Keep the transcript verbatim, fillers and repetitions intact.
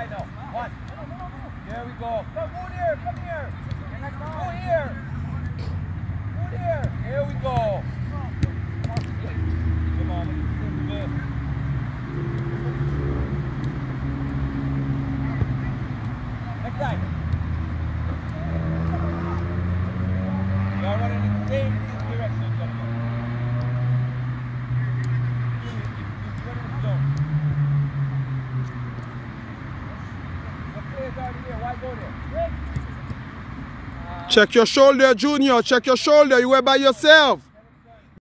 side now. One. There we go. Come, move here. Come here. Go here. Move here. Here we go. Come on. Good. Next side. You are running in the same direction, gentlemen. You're running the zone. The player's already there. Why go there? Uh, Check your shoulder, Junior. Check your shoulder. You were by yourself.